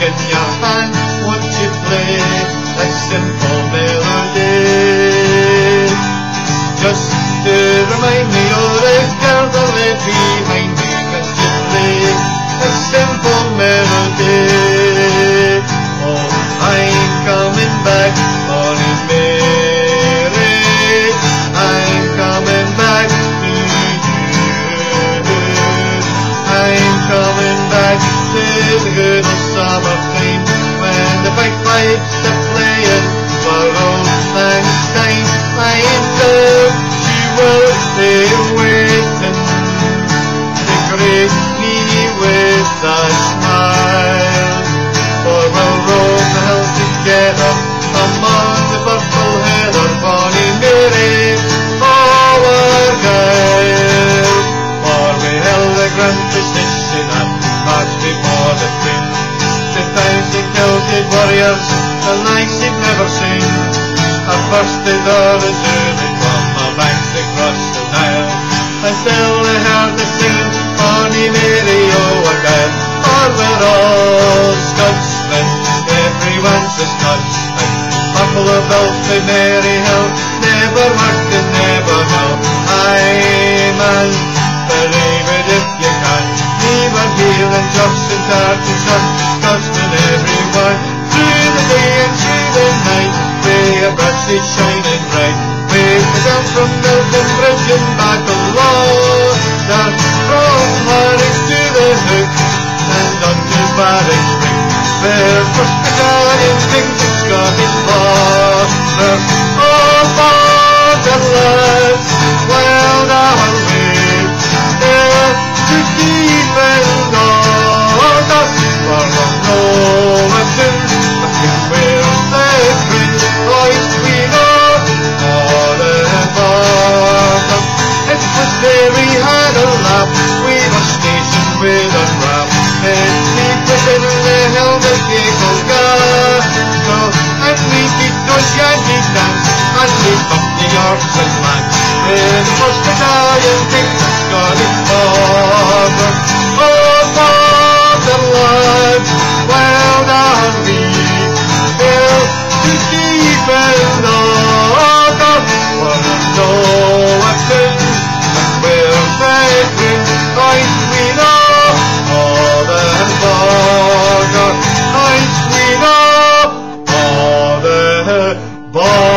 in your hand, won't you play a simple melody? Just to remind me of the girl that left behind me, won't you play a simple melody? Oh, I'm coming back, Bonnie Mary, I'm coming back to you. I'm coming back to the good old summertime, when the bagpipes are playing for old lang syne. I know she will be waiting to greet me with a smile, for we'll roam the hill together among the purple heather. Bonnie Mary, our girl, for we held a grand procession at March before the Queen. 2,000 gilded warriors, the likes he'd never seen, have bursted all the journey from the banks across the Nile, until they heard the singing, Bonnie Mary, oh our girl. For we're all Scotsmen, everyone's a Scotsman. Couple of bells by Mary Hill, never worked and never will. Aye man, believe it if you can. We were here in Joss and Tartan, Scotsmen everyone. Through the day and through the night, we are brightly shining bright. We go down from Milton Bridge and back along, down from Harwich to the Hook, and on to Barrack Spring, where first battalion kings of Scottish border. Oh, border lads, well now I'll wait there to keep in order, for we'll know a tune, nothing wears the green, hoist we know for the border. It was there we had a laugh, we were stationed with a rap. It was in the hill that Eagle Castle, and we beat those Yankee dance, and we bumped the Yorks and Lands, with the first battalion kings of Scottish border. Oh, border lads, well now we will to keep in order, for we know a thing, and we're veteran, hoist we know for the border, hoist we know for the border.